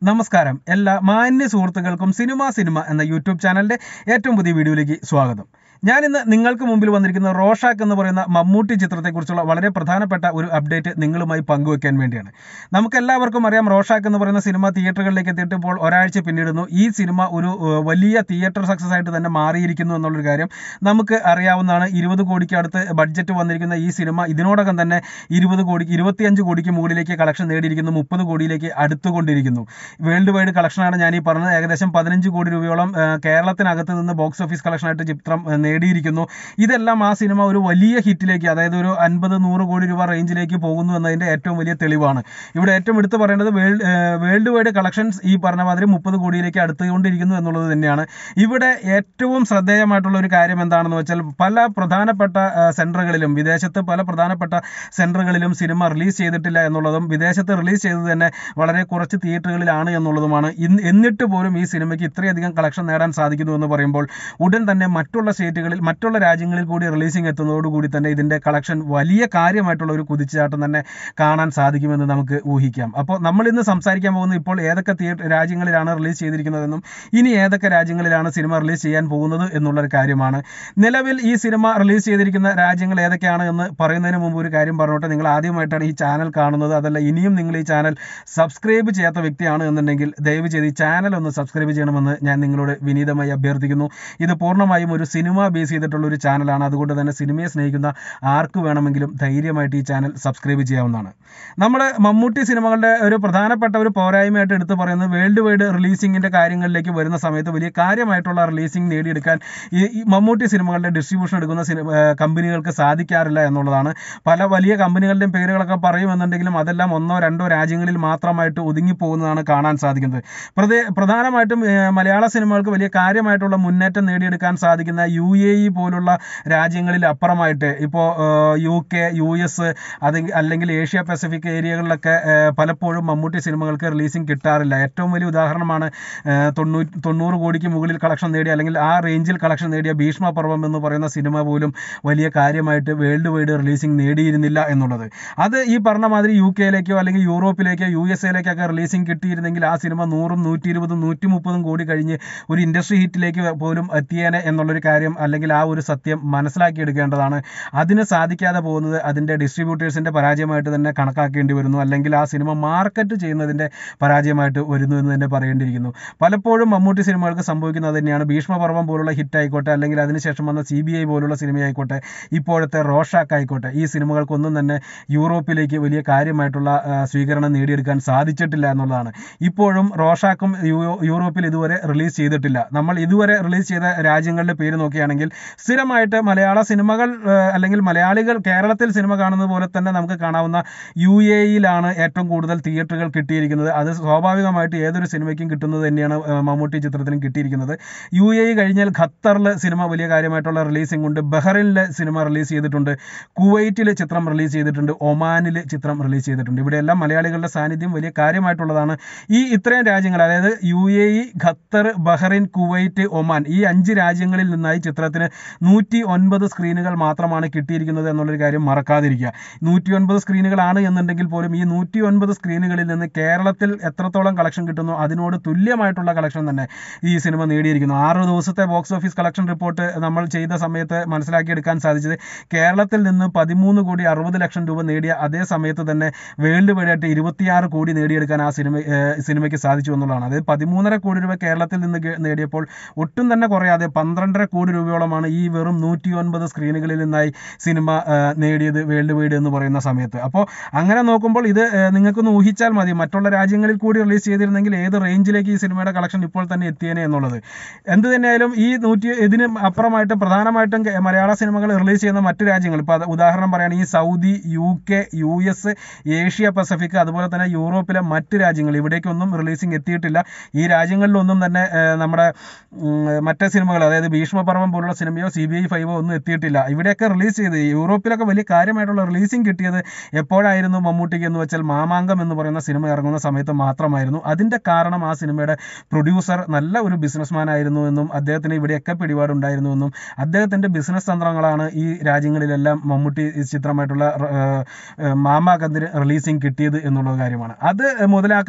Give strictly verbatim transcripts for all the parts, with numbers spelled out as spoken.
നമസ്കാരം എല്ലാ മാന്യ സുഹൃത്തുക്കൾക്കും സിനിമ സിനിമ എന്ന യൂട്യൂബ് ചാനലിന്റെ ഏറ്റവും പുതിയ വീഡിയോയിലേക്ക് സ്വാഗതം. ഞാൻ ഇന്ന് നിങ്ങൾക്ക് മുമ്പിൽ വന്നിരിക്കുന്ന റോഷാക്ക് എന്ന് പറയുന്ന മമ്മൂട്ടി ചിത്രത്തെക്കുറിച്ചുള്ള വളരെ പ്രധാനപ്പെട്ട ഒരു അപ്ഡേറ്റ് നിങ്ങളുമായി പങ്കുവെക്കാൻ വേണ്ടിയാണ്. നമുക്കെല്ലാവർക്കും അറിയാം, റോഷാക്ക് എന്ന് പറയുന്ന സിനിമ തിയേറ്ററുകളിലേക്ക് എത്തിയിട്ട് ഇപ്പോൾ ഒരാഴ്ച പിന്നിടുന്നു. ഈ സിനിമ ഒരു വലിയ തിയേറ്റർ സക്സസ് ആയിട്ട് തന്നെ മാറിയിരിക്കുന്നു എന്നുള്ളൊരു കാര്യം നമുക്ക് അറിയാവുന്നതാണ്. ഇരുപത് കോടിക്ക് അടുത്ത് ബഡ്ജറ്റ് വന്നിരിക്കുന്ന ഈ സിനിമ ഇതിനോടകം തന്നെ ഇരുപത് കോടിക്ക് ഇരുപത്തിയഞ്ച് കോടിക്ക് മുകളിലേക്ക് കളക്ഷൻ നേടിയിരിക്കുന്നു. മുപ്പത് കോടിയിലേക്ക് അടുത്തുകൊണ്ടിരിക്കുന്നു. വേൾഡ് വൈഡ് കളക്ഷനാണ് ഞാൻ ഈ പറഞ്ഞത്. ഏകദേശം പതിനഞ്ച് കോടി രൂപയോളം കേരളത്തിനകത്ത് നിന്ന് ബോക്സ് ഓഫീസ് കളക്ഷനായിട്ട് ചിത്രം നേടിയിരിക്കുന്നു. ഇതെല്ലാം ആ സിനിമ ഒരു വലിയ ഹിറ്റിലേക്ക്, അതായത് ഒരു അൻപത് നൂറ് കോടി രൂപ റേഞ്ചിലേക്ക് പോകുന്നു എന്നതിൻ്റെ ഏറ്റവും വലിയ തെളിവാണ്. ഇവിടെ ഏറ്റവും എടുത്തു പറയേണ്ടത് വേൾഡ് വേൾഡ് വൈഡ് കളക്ഷൻസ് ഈ പറഞ്ഞ മാതിരി മുപ്പത് കോടിയിലേക്ക് അടുത്തുകൊണ്ടിരിക്കുന്നു എന്നുള്ളത് തന്നെയാണ്. ഇവിടെ ഏറ്റവും ശ്രദ്ധേയമായിട്ടുള്ള ഒരു കാര്യം എന്താണെന്ന് വെച്ചാൽ, പല പ്രധാനപ്പെട്ട സെൻറ്ററുകളിലും വിദേശത്ത് പല പ്രധാനപ്പെട്ട സെൻറ്ററുകളിലും സിനിമ റിലീസ് ചെയ്തിട്ടില്ല എന്നുള്ളതും വിദേശത്ത് റിലീസ് ചെയ്തത് തന്നെ വളരെ കുറച്ച് തിയേറ്ററുകളിലാണ് എന്നുള്ളതുമാണ്. എന്നിട്ട് പോലും ഈ സിനിമയ്ക്ക് ഇത്രയധികം കളക്ഷൻ നേടാൻ സാധിക്കുന്നു എന്ന് പറയുമ്പോൾ ഉടൻ തന്നെ മറ്റുള്ള സ്റ്റേറ്റുകളിൽ മറ്റുള്ള രാജ്യങ്ങളിൽ കൂടി റിലീസിംഗ് എത്തുന്നതോടുകൂടി തന്നെ ഇതിൻ്റെ കളക്ഷൻ വലിയ കാര്യമായിട്ടുള്ള ഒരു കുതിച്ചുചാട്ടം തന്നെ കാണാൻ സാധിക്കുമെന്ന് നമുക്ക് ഊഹിക്കാം. അപ്പോൾ നമ്മൾ ഇന്ന് സംസാരിക്കാൻ പോകുന്നത് ഇപ്പോൾ ഏതൊക്കെ തിയേറ്റർ രാജ്യങ്ങളിലാണ് റിലീസ് ചെയ്തിരിക്കുന്നതെന്നും ഇനി ഏതൊക്കെ രാജ്യങ്ങളിലാണ് സിനിമ റിലീസ് ചെയ്യാൻ പോകുന്നത് എന്നുള്ളൊരു കാര്യമാണ്. നിലവിൽ ഈ സിനിമ റിലീസ് ചെയ്തിരിക്കുന്ന രാജ്യങ്ങൾ ഏതൊക്കെയാണ് എന്ന് പറയുന്നതിന് മുമ്പ് ഒരു കാര്യം പറഞ്ഞോട്ടെ. നിങ്ങൾ ആദ്യമായിട്ടാണ് ഈ ചാനൽ കാണുന്നത്, അതല്ല ഇനിയും നിങ്ങൾ ഈ ചാനൽ സബ്സ്ക്രൈബ് ചെയ്യാത്ത വ്യക്തിയാണ് എന്നുണ്ടെങ്കിൽ ദയവ് ചെയ്ത് ഈ ചാനൽ ഒന്ന് സബ്സ്ക്രൈബ് ചെയ്യണമെന്ന് ഞാൻ നിങ്ങളോട് വിനീതമായി അഭ്യർത്ഥിക്കുന്നു. ഇത് പൂർണ്ണമായും ഒരു സിനിമ ബേസ് ചെയ്തിട്ടുള്ള ഒരു ചാനലാണ്. അതുകൊണ്ട് തന്നെ സിനിമയെ സ്നേഹിക്കുന്ന ആർക്ക് വേണമെങ്കിലും ധൈര്യമായിട്ട് ഈ ചാനൽ സബ്സ്ക്രൈബ് ചെയ്യാവുന്നതാണ്. നമ്മുടെ മമ്മൂട്ടി സിനിമകളുടെ ഒരു പ്രധാനപ്പെട്ട ഒരു പോരായ്മയായിട്ട് എടുത്തു പറയുന്നത് വേൾഡ് വൈഡ് റിലീസിങ്ങിൻ്റെ കാര്യങ്ങളിലേക്ക് വരുന്ന സമയത്ത് വലിയ കാര്യമായിട്ടുള്ള റിലീസിംഗ് നേടിയെടുക്കാൻ ഈ മമ്മൂട്ടി സിനിമകളുടെ ഡിസ്ട്രിബ്യൂഷൻ എടുക്കുന്ന സിനിമ കമ്പനികൾക്ക് സാധിക്കാറില്ല എന്നുള്ളതാണ്. പല വലിയ കമ്പനികളുടെയും പേരുകളൊക്കെ പറയുമെന്നുണ്ടെങ്കിലും അതെല്ലാം ഒന്നോ രണ്ടോ രാജ്യങ്ങളിൽ മാത്രമായിട്ട് ഒതുങ്ങിപ്പോകുന്നതാണ് കാണാൻ സാധിക്കുന്നത്. പ്രധേ പ്രധാനമായിട്ടും മലയാള സിനിമകൾക്ക് വലിയ കാര്യമായിട്ടുള്ള മുന്നേറ്റം നേടിയെടുക്കാൻ സാധിക്കുന്ന യു എ ഇ പോലുള്ള രാജ്യങ്ങളിൽ അപ്പുറമായിട്ട് ഇപ്പോൾ യു കെ, യു എസ് അത് അല്ലെങ്കിൽ ഏഷ്യ പസഫിക് ഏരിയകളിലൊക്കെ പലപ്പോഴും മമ്മൂട്ടി സിനിമകൾക്ക് റിലീസിംഗ് കിട്ടാറില്ല. ഏറ്റവും വലിയ ഉദാഹരണമാണ് തൊണ്ണൂറ്റി തൊണ്ണൂറ് കോടിക്ക് മുകളിൽ കളക്ഷൻ നേടിയ അല്ലെങ്കിൽ ആ റേഞ്ചിൽ കളക്ഷൻ നേടിയ ഭീഷ്മപർവം എന്ന് പറയുന്ന സിനിമ പോലും വലിയ കാര്യമായിട്ട് വേൾഡ് വൈഡ് റിലീസിംഗ് നേടിയിരുന്നില്ല എന്നുള്ളത്. അത് ഈ പറഞ്ഞ മാതിരി യു കെയിലേക്കോ അല്ലെങ്കിൽ യൂറോപ്പിലേക്കോ യു എസ് എയിലേക്കൊക്കെ റിലീസിംഗ് കിട്ടിയിരുന്നെങ്കിൽ ആ സിനിമ നൂറും നൂറ്റി ഇരുപതും നൂറ്റി മുപ്പതും കോടി കഴിഞ്ഞ് ഒരു ഇൻഡസ്ട്രി ഹിറ്റിലേക്ക് പോലും എത്തിയേനെ എന്നുള്ളൊരു കാര്യം അല്ലെങ്കിൽ ആ ഒരു സത്യം മനസ്സിലാക്കിയെടുക്കേണ്ടതാണ്. അതിന് സാധിക്കാതെ പോകുന്നത് അതിൻ്റെ ഡിസ്ട്രിബ്യൂട്ടേഴ്സിൻ്റെ പരാജയമായിട്ട് തന്നെ കണക്കാക്കേണ്ടി വരുന്നു, അല്ലെങ്കിൽ ആ സിനിമ മാർക്കറ്റ് ചെയ്യുന്നതിൻ്റെ പരാജയമായിട്ട് വരുന്നു എന്ന് തന്നെ പറയേണ്ടിയിരിക്കുന്നു. പലപ്പോഴും മമ്മൂട്ടി സിനിമകൾക്ക് സംഭവിക്കുന്നത് തന്നെയാണ്. ഭീഷ്മപർവം പോലുള്ള ഹിറ്റ് ആയിക്കോട്ടെ, അല്ലെങ്കിൽ അതിനുശേഷം വന്ന സി ബി ഐ പോലുള്ള സിനിമയായിക്കോട്ടെ, ഇപ്പോഴത്തെ റോഷാക്ക് ആയിക്കോട്ടെ, ഈ സിനിമകൾക്കൊന്നും തന്നെ യൂറോപ്പിലേക്ക് വലിയ കാര്യമായിട്ടുള്ള സ്വീകരണം നേടിയെടുക്കാൻ സാധിച്ചിട്ടില്ല എന്നുള്ളതാണ്. ഇപ്പോഴും റോഷാക്കും യൂറോപ്പിൽ ഇതുവരെ റിലീസ് ചെയ്തിട്ടില്ല. നമ്മൾ ഇതുവരെ റിലീസ് ചെയ്ത രാജ്യങ്ങളുടെ പേര് നോക്കുകയാണെങ്കിൽ സ്ഥിരമായിട്ട് മലയാള സിനിമകൾ അല്ലെങ്കിൽ മലയാളികൾ കേരളത്തിൽ സിനിമ കാണുന്നത് പോലെ തന്നെ നമുക്ക് കാണാവുന്ന യു എ ഇയിലാണ് ഏറ്റവും കൂടുതൽ തിയേറ്ററുകൾ കിട്ടിയിരിക്കുന്നത്. അത് സ്വാഭാവികമായിട്ട് ഏതൊരു സിനിമയ്ക്കും കിട്ടുന്നത് തന്നെയാണ് മമ്മൂട്ടി ചിത്രത്തിനും കിട്ടിയിരിക്കുന്നത്. യു എ ഇ കഴിഞ്ഞാൽ ഖത്തറിൽ സിനിമ വലിയ കാര്യമായിട്ടുള്ള റിലീസിംഗ് ഉണ്ട്, ബഹ്റൈനിൽ സിനിമ റിലീസ് ചെയ്തിട്ടുണ്ട്, കുവൈറ്റിൽ ചിത്രം റിലീസ് ചെയ്തിട്ടുണ്ട്, ഒമാനിൽ ചിത്രം റിലീസ് ചെയ്തിട്ടുണ്ട്. ഇവിടെയെല്ലാം മലയാളികളുടെ സാന്നിധ്യം വലിയ കാര്യമായിട്ടുള്ളതാണ്. ഈ ഇത്രയും രാജ്യങ്ങൾ, അതായത് U A E, Qatar, Bahrain, Kuwait, Oman, ഈ അഞ്ച് രാജ്യങ്ങളിൽ നിന്നായി ചിത്രത്തിന് നൂറ്റി ഒൻപത് സ്ക്രീനുകൾ മാത്രമാണ് കിട്ടിയിരിക്കുന്നത് എന്നുള്ളൊരു കാര്യം മറക്കാതിരിക്കുക. നൂറ്റി ഒൻപത് സ്ക്രീനുകളാണ് എന്നുണ്ടെങ്കിൽ പോലും ഈ നൂറ്റി ഒൻപത് സ്ക്രീനുകളിൽ നിന്ന് കേരളത്തിൽ എത്രത്തോളം കളക്ഷൻ കിട്ടുന്നു അതിനോട് തുല്യമായിട്ടുള്ള കളക്ഷൻ തന്നെ ഈ സിനിമ നേടിയിരിക്കുന്നു. ആറ് ദിവസത്തെ ബോക്സ് ഓഫീസ് കളക്ഷൻ റിപ്പോർട്ട് നമ്മൾ ചെയ്ത സമയത്ത് മനസ്സിലാക്കിയെടുക്കാൻ സാധിച്ചത് കേരളത്തിൽ നിന്ന് പതിമൂന്ന് കോടി അറുപത് ലക്ഷം രൂപ നേടിയ അതേ സമയത്ത് തന്നെ വേൾഡ് വൈഡായിട്ട് ഇരുപത്തിയാറ് കോടി നേടിയെടുക്കാൻ ആ സിനിമ സിനിമയ്ക്ക് സാധിച്ചു എന്നുള്ളതാണ്. അതായത് പതിമൂന്നര കോടി രൂപ കേരളത്തിൽ നിന്ന് നേടിയപ്പോൾ ഒട്ടും തന്നെ കുറയാതെ പന്ത്രണ്ടര കോടി രൂപയോളമാണ് ഈ വെറും നൂറ്റി ഒൻപത് സ്ക്രീനുകളിൽ നിന്നായി സിനിമ നേടിയത് വേൾഡ് വൈഡ് എന്ന് പറയുന്ന സമയത്ത്. അപ്പോൾ അങ്ങനെ നോക്കുമ്പോൾ ഇത് നിങ്ങൾക്കൊന്ന് ഊഹിച്ചാൽ മതി, മറ്റുള്ള രാജ്യങ്ങളിൽ കൂടി റിലീസ് ചെയ്തിരുന്നെങ്കിൽ ഏത് റേഞ്ചിലേക്ക് ഈ സിനിമയുടെ കളക്ഷൻ ഇപ്പോൾ തന്നെ എത്തിയേനെ എന്നുള്ളത്. എന്ത് തന്നെയായാലും ഈ നൂറ്റി ഇതിന് അപ്പുറമായിട്ട് പ്രധാനമായിട്ടും മലയാള സിനിമകൾ റിലീസ് ചെയ്യുന്ന മറ്റു രാജ്യങ്ങൾ, ഇപ്പോൾ ഉദാഹരണം പറയുകയാണെങ്കിൽ Saudi, U K, U S, Asia Pacific, അതുപോലെ തന്നെ യൂറോപ്പിലെ മറ്റ് രാജ്യങ്ങൾ, ഇവിടേക്കൊന്നും റിലീസിംഗ് എത്തിയിട്ടില്ല. ഈ രാജ്യങ്ങളിലൊന്നും തന്നെ നമ്മുടെ മറ്റേ സിനിമകൾ, അതായത് ഭീഷ്മപർവം പോലുള്ള സിനിമയോ സി ബി ഐ ഫൈവോ ഒന്നും എത്തിയിട്ടില്ല. ഇവിടെയൊക്കെ റിലീസ് ചെയ്ത് യൂറോപ്പിലൊക്കെ വലിയ കാര്യമായിട്ടുള്ള റിലീസിംഗ് കിട്ടിയത് എപ്പോഴായിരുന്നു മമ്മൂട്ടിക്ക് എന്ന് വെച്ചാൽ മാമാങ്കം എന്ന് പറയുന്ന സിനിമ ഇറങ്ങുന്ന സമയത്ത് മാത്രമായിരുന്നു. അതിൻ്റെ കാരണം ആ സിനിമയുടെ പ്രൊഡ്യൂസർ നല്ല ഒരു ബിസിനസ്മാൻ ആയിരുന്നു എന്നും അദ്ദേഹത്തിന് ഇവിടെയൊക്കെ പിടിപാടുണ്ടായിരുന്നു എന്നും അദ്ദേഹത്തിൻ്റെ ബിസിനസ് തന്ത്രങ്ങളാണ് ഈ രാജ്യങ്ങളിലെല്ലാം മമ്മൂട്ടി ചിത്രമായിട്ടുള്ള മാമാങ്കത്തിന് റിലീസിംഗ് കിട്ടിയത് എന്നുള്ള കാര്യമാണ്. അത് മുതലാക്കാൻ ആ സിനിമ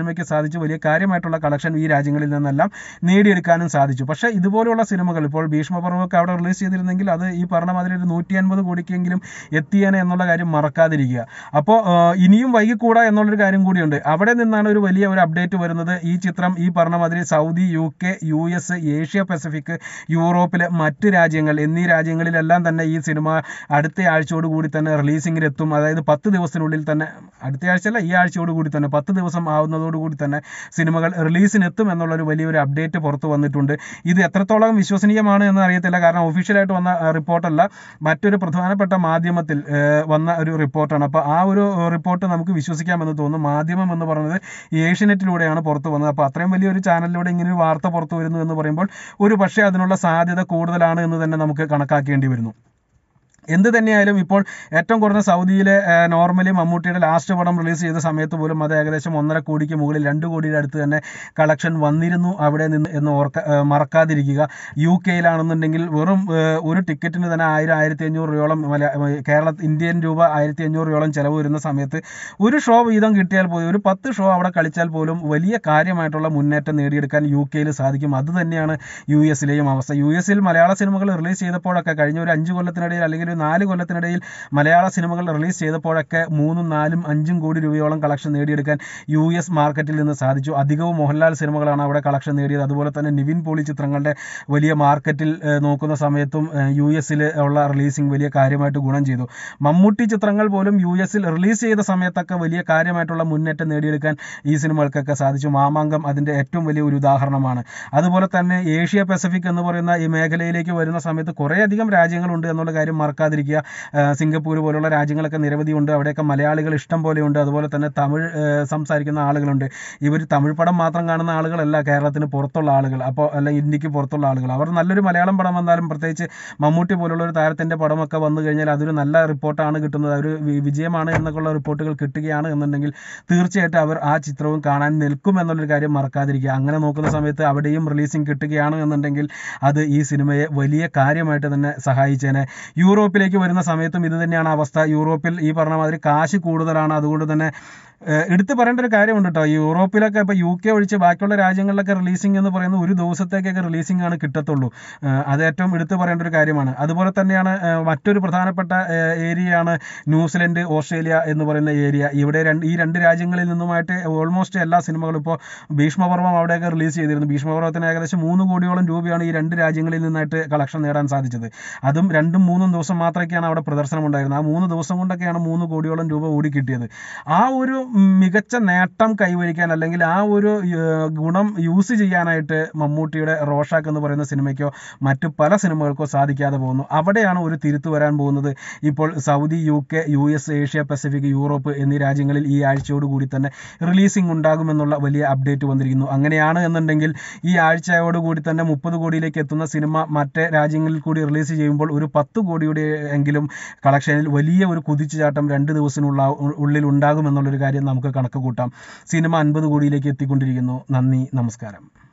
സിനിമയ്ക്ക് സാധിച്ചു വലിയ കാര്യമായിട്ടുള്ള കളക്ഷൻ ഈ രാജ്യങ്ങളിൽ നിന്നെല്ലാം നേടിയെടുക്കാനും സാധിച്ചു. പക്ഷേ ഇതുപോലെയുള്ള സിനിമകൾ ഇപ്പോൾ ഭീഷ്മപർവ്വമൊക്കെ അവിടെ റിലീസ് ചെയ്തിരുന്നെങ്കിൽ അത് ഈ പറഞ്ഞ മാതിരി ഒരു നൂറ്റി അൻപത് കോടിക്കെങ്കിലും എത്തിയേനെ എന്നുള്ള കാര്യം മറക്കാതിരിക്കുക. അപ്പോൾ ഇനിയും വൈകിക്കൂടാ എന്നുള്ളൊരു കാര്യം കൂടിയുണ്ട്. അവിടെ നിന്നാണ് ഒരു വലിയ ഒരു അപ്ഡേറ്റ് വരുന്നത്. ഈ ചിത്രം ഈ പറഞ്ഞ മാതിരി Saudi, U K, U S, Asia Pacific, യൂറോപ്പിലെ മറ്റ് രാജ്യങ്ങൾ എന്നീ രാജ്യങ്ങളിലെല്ലാം തന്നെ ഈ സിനിമ അടുത്ത ആഴ്ചയോട് കൂടി തന്നെ റിലീസിങ്ങിനെത്തും. അതായത് പത്ത് ദിവസത്തിനുള്ളിൽ തന്നെ, അടുത്ത ആഴ്ചയല്ല ഈ ആഴ്ചയോട് കൂടി തന്നെ പത്ത് ദിവസം ആവുന്നതോടുകൂടി തന്നെ സിനിമകൾ റിലീസിനെത്തും എന്നുള്ളൊരു വലിയൊരു അപ്ഡേറ്റ് പുറത്തു വന്നിട്ടുണ്ട്. ഇത് എത്രത്തോളം വിശ്വസനീയമാണ് എന്ന് അറിയത്തില്ല. കാരണം ഒഫീഷ്യലായിട്ട് വന്ന റിപ്പോർട്ടല്ല, മറ്റൊരു പ്രധാനപ്പെട്ട മാധ്യമത്തിൽ വന്ന ഒരു റിപ്പോർട്ടാണ്. അപ്പോൾ ആ ഒരു റിപ്പോർട്ട് നമുക്ക് വിശ്വസിക്കാമെന്ന് തോന്നുന്നു. മാധ്യമം എന്ന് പറയുന്നത് ഏഷ്യനെറ്റിലൂടെയാണ് പുറത്തു വന്നത്. അപ്പോൾ അത്രയും വലിയൊരു ചാനലിലൂടെ ഇങ്ങനെ ഒരു വാർത്ത പുറത്തു വരുന്നു എന്ന് പറയുമ്പോൾ ഒരു പക്ഷേ അതിനുള്ള സാധ്യത കൂടുതലാണ് എന്ന് തന്നെ നമുക്ക് കണക്കാക്കേണ്ടി വരുന്നു. എന്ത് തന്നെയായാലും ഇപ്പോൾ ഏറ്റവും കുറഞ്ഞ സൗദിയിലെ നോർമലി മമ്മൂട്ടിയുടെ ലാസ്റ്റ് പടം റിലീസ് ചെയ്ത സമയത്ത് പോലും അത് ഏകദേശം ഒന്നര കോടിക്ക് മുകളിൽ രണ്ട് കോടിയുടെ അടുത്ത് തന്നെ കളക്ഷൻ വന്നിരുന്നു അവിടെ നിന്ന് എന്ന് ഓർക്ക മറക്കാതിരിക്കുക. യു കെയിലാണെന്നുണ്ടെങ്കിൽ വെറും ഒരു ടിക്കറ്റിന് തന്നെ ആയിരം ആയിരത്തി അഞ്ഞൂറ് രൂപയോളം കേരള ഇന്ത്യൻ രൂപ ആയിരത്തി അഞ്ഞൂറ് രൂപയോളം ചിലവ് വരുന്ന സമയത്ത് ഒരു ഷോ വീതം കിട്ടിയാൽ പോലും ഒരു പത്ത് ഷോ അവിടെ കളിച്ചാൽ പോലും വലിയ കാര്യമായിട്ടുള്ള മുന്നേറ്റം നേടിയെടുക്കാൻ യു കെയിൽ സാധിക്കും. അത് തന്നെയാണ് യു എസിലെയും അവസ്ഥ. യു എസിൽ മലയാള സിനിമകൾ റിലീസ് ചെയ്തപ്പോഴൊക്കെ കഴിഞ്ഞ ഒരു അഞ്ച് കൊല്ലത്തിനിടയിൽ അല്ലെങ്കിൽ നാല് കൊല്ലത്തിനിടയിൽ മലയാള സിനിമകൾ റിലീസ് ചെയ്തപ്പോഴൊക്കെ മൂന്നും നാലും അഞ്ചും കോടി രൂപയോളം കളക്ഷൻ നേടിയെടുക്കാൻ യു എസ് മാർക്കറ്റിൽ നിന്ന് സാധിച്ചു. അധികവും മോഹൻലാൽ സിനിമകളാണ് അവിടെ കളക്ഷൻ നേടിയത്. അതുപോലെ തന്നെ നിവിൻ പോളി ചിത്രങ്ങളുടെ വലിയ മാർക്കറ്റിൽ നോക്കുന്ന സമയത്തും യു എസിൽ ഉള്ള റിലീസിങ് വലിയ കാര്യമായിട്ട് ഗുണം ചെയ്തു. മമ്മൂട്ടി ചിത്രങ്ങൾ പോലും യു എസിൽ റിലീസ് ചെയ്ത സമയത്തൊക്കെ വലിയ കാര്യമായിട്ടുള്ള മുന്നേറ്റം നേടിയെടുക്കാൻ ഈ സിനിമകൾക്കൊക്കെ സാധിച്ചു. മാമാങ്കം അതിൻ്റെ ഏറ്റവും വലിയ ഒരു ഉദാഹരണമാണ്. അതുപോലെ തന്നെ ഏഷ്യ പസഫിക് എന്ന് പറയുന്ന ഈ മേഖലയിലേക്ക് വരുന്ന സമയത്ത് കുറേയധികം രാജ്യങ്ങളുണ്ട് എന്നുള്ള കാര്യം മറക്കാതിരിക്കുക. സിംഗപ്പൂർ പോലുള്ള രാജ്യങ്ങളൊക്കെ നിരവധിയുണ്ട്. അവിടെയൊക്കെ മലയാളികൾ ഇഷ്ടം പോലെയുണ്ട്. അതുപോലെ തന്നെ തമിഴ് സംസാരിക്കുന്ന ആളുകളുണ്ട്. ഇവർ തമിഴ് പടം മാത്രം കാണുന്ന ആളുകളല്ല കേരളത്തിന് പുറത്തുള്ള ആളുകൾ, അപ്പോൾ അല്ല ഇന്ത്യക്ക് പുറത്തുള്ള ആളുകൾ. അവർ നല്ലൊരു മലയാളം പടം വന്നാലും പ്രത്യേകിച്ച് മമ്മൂട്ടി പോലുള്ള ഒരു താരത്തിൻ്റെ പടമൊക്കെ വന്നു കഴിഞ്ഞാൽ അതൊരു നല്ല റിപ്പോർട്ടാണ് കിട്ടുന്നത്, ഒരു വിജയമാണ് എന്നൊക്കെയുള്ള റിപ്പോർട്ടുകൾ കിട്ടുകയാണ് എന്നുണ്ടെങ്കിൽ തീർച്ചയായിട്ടും അവർ ആ ചിത്രവും കാണാൻ നിൽക്കും എന്നുള്ളൊരു കാര്യം മറക്കാതിരിക്കുക. അങ്ങനെ നോക്കുന്ന സമയത്ത് അവിടെയും റിലീസിങ് കിട്ടുകയാണ് എന്നുണ്ടെങ്കിൽ അത് ഈ സിനിമയെ വലിയ കാര്യമായിട്ട് തന്നെ സഹായിച്ചേനെ. യൂറോപ്പിലേക്ക് വരുന്ന സമയത്തും ഇത് തന്നെയാണ് അവസ്ഥ. യൂറോപ്പിൽ ഈ പറഞ്ഞ മാതിരി കാശ് കൂടുതലാണ്. അതുകൊണ്ട് തന്നെ എടുത്തു പറയേണ്ട ഒരു കാര്യമുണ്ട് കേട്ടോ. യൂറോപ്പിലൊക്കെ ഇപ്പോൾ യു കെ ഒഴിച്ച് ബാക്കിയുള്ള രാജ്യങ്ങളിലൊക്കെ റിലീസിംഗ് എന്ന് പറയുന്നത് ഒരു ദിവസത്തേക്കൊക്കെ റിലീസിംഗ് ആണ് കിട്ടത്തുള്ളൂ. അത് ഏറ്റവും എടുത്തു പറയേണ്ട ഒരു കാര്യമാണ്. അതുപോലെ തന്നെയാണ് മറ്റൊരു പ്രധാനപ്പെട്ട ഏരിയയാണ് ന്യൂസിലൻഡ്, ഓസ്ട്രേലിയ എന്ന് പറയുന്ന ഏരിയ. ഇവിടെ രണ്ട് ഈ രണ്ട് രാജ്യങ്ങളിൽ നിന്നുമായിട്ട് ഓൾമോസ്റ്റ് എല്ലാ സിനിമകളും ഇപ്പോൾ ഭീഷ്മപർവ്വം അവിടെയൊക്കെ റിലീസ് ചെയ്തിരുന്നു. ഭീഷ്മപർവ്വത്തിന് ഏകദേശം മൂന്ന് കോടിയോളം രൂപയാണ് ഈ രണ്ട് രാജ്യങ്ങളിൽ നിന്നായിട്ട് കളക്ഷൻ നേടാൻ സാധിച്ചത്. അതും രണ്ടും മൂന്നും ദിവസം മാത്രമൊക്കെയാണ് അവിടെ പ്രദർശനം ഉണ്ടായിരുന്നത്. ആ മൂന്ന് ദിവസം കൊണ്ടൊക്കെയാണ് മൂന്ന് കോടിയോളം രൂപ ഓടി കിട്ടിയത്. ആ ഒരു മികച്ച നേട്ടം കൈവരിക്കാൻ അല്ലെങ്കിൽ ആ ഒരു ഗുണം യൂസ് ചെയ്യാനായിട്ട് മമ്മൂട്ടിയുടെ റോഷാക്ക് എന്ന് പറയുന്ന സിനിമയ്ക്കോ മറ്റു പല സിനിമകൾക്കോ സാധിക്കാതെ പോകുന്നു. അവിടെയാണ് ഒരു തിരുത്തു വരാൻ പോകുന്നത്. ഇപ്പോൾ Saudi, U K, U S, Asia Pacific, Europe എന്നീ രാജ്യങ്ങളിൽ ഈ ആഴ്ചയോടുകൂടി തന്നെ റിലീസിംഗ് ഉണ്ടാകുമെന്നുള്ള വലിയ അപ്ഡേറ്റ് വന്നിരിക്കുന്നു. അങ്ങനെയാണ് എന്നുണ്ടെങ്കിൽ ഈ ആഴ്ചയോടുകൂടി തന്നെ മുപ്പത് കോടിയിലേക്ക് എത്തുന്ന സിനിമ മറ്റേ രാജ്യങ്ങളിൽ കൂടി റിലീസ് ചെയ്യുമ്പോൾ ഒരു പത്ത് കോടിയുടെ എങ്കിലും കളക്ഷനിൽ വലിയ ഒരു കുതിച്ചുചാട്ടം രണ്ട് ദിവസത്തിനുള്ള ഉള്ളിൽ ഉണ്ടാകുമെന്നുള്ളൊരു കാര്യം നമുക്ക് കണക്ക് കൂട്ടാം. സിനിമ അൻപത് കോടിയിലേക്ക് എത്തിക്കൊണ്ടിരിക്കുന്നു. നന്ദി, നമസ്കാരം.